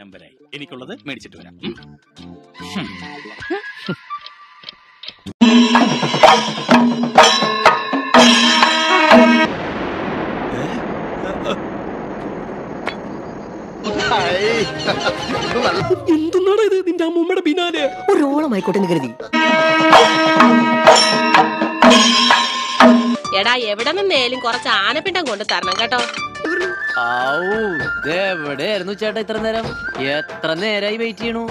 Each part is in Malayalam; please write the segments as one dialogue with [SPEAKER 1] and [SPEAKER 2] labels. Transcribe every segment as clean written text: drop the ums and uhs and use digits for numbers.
[SPEAKER 1] നമ്പരായി. എനിക്കുള്ളത് മേടിച്ചിട്ട് വരാം.
[SPEAKER 2] എന്തുന്നാണ് ഇത്? നിന്റെ അമ്മൂമ്മയുടെ പിന്നാലെ ഒരോളമായിക്കോട്ടെ എന്ന് കരുതി.
[SPEAKER 3] എടാ എവിടെ നിന്നേലും കുറച്ച് ആനപ്പിണ്ടം കൊണ്ട് തരണം കേട്ടോ.
[SPEAKER 2] എവിടെയായിരുന്നു ചേട്ടാ ഇത്ര നേരം? എത്ര നേരായി വെയിറ്റ് ചെയ്യണു?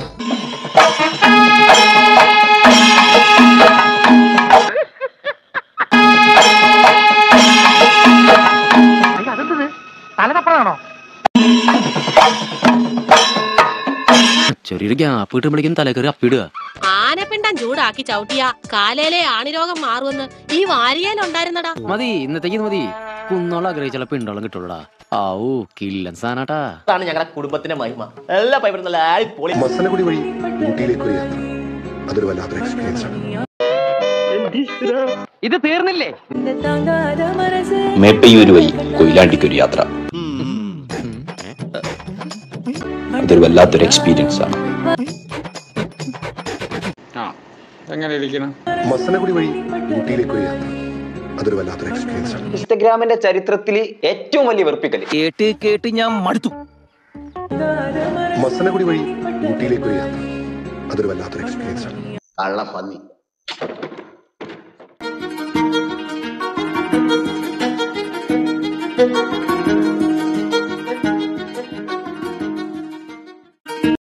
[SPEAKER 4] തലതപ്പഴാണോ?
[SPEAKER 2] ചെറിയൊരു ഗ്യാപ്പ് കിട്ടുമ്പോഴേക്കും തലക്കറി അപ്പിടുക.
[SPEAKER 3] ആനപ്പിണ്ടം ചൂടാക്കി ചവിട്ടിയ കാലേലെ ആണിരോഗം മാറുമെന്ന് ഈ വാരിയേലുണ്ടായിരുന്നടാ.
[SPEAKER 2] മതി, ഇന്നത്തേക്ക് മതി. കുന്നോളം ആഗ്രഹിച്ചുള്ള പിണ്ടോളം കിട്ടുള്ളൂടാ. ആവൂ കില്ലൻ സാധനാട്ടാ.
[SPEAKER 5] അതാണ് ഞങ്ങളുടെ കുടുംബത്തിന്റെ മഹിമ. എല്ലാ പൈപ്പറും
[SPEAKER 6] മസനഗുഡി വഴി ഊട്ടിയിലേക്ക് ഒരു യാത്ര, അതൊരു വല്ലാത്തൊരു എക്സ്പീരിയൻസ് ആണ്.
[SPEAKER 4] ഇത് തീർന്നില്ലേ?
[SPEAKER 7] മേപ്പയൂര് വഴി കൊയിലാണ്ടിക്കൊരു യാത്ര, അതൊരു വല്ലാത്തൊരു എക്സ്പീരിയൻസ് ആണ്.
[SPEAKER 6] മസനഗുഡി വഴി ഊട്ടിയിലേക്ക് ഒരു യാത്ര, അതൊരു വല്ലാത്തൊരു എക്സ്പീരിയൻസ് ആണ്.
[SPEAKER 5] ഇൻസ്റ്റഗ്രാമിന്റെ ചരിത്രത്തിൽ ഏറ്റവും വലിയ വെറുപ്പിക്കൽ.
[SPEAKER 4] കേട്ട് ഞാൻ മടുത്തു.
[SPEAKER 6] മസനഗുഡി വഴി ഊട്ടിയിലേക്ക് ഒരു യാത്ര, അതൊരു വല്ലാത്തൊരു എക്സ്പീരിയൻസ് ആണ്.
[SPEAKER 7] കള്ളപ്പന്നി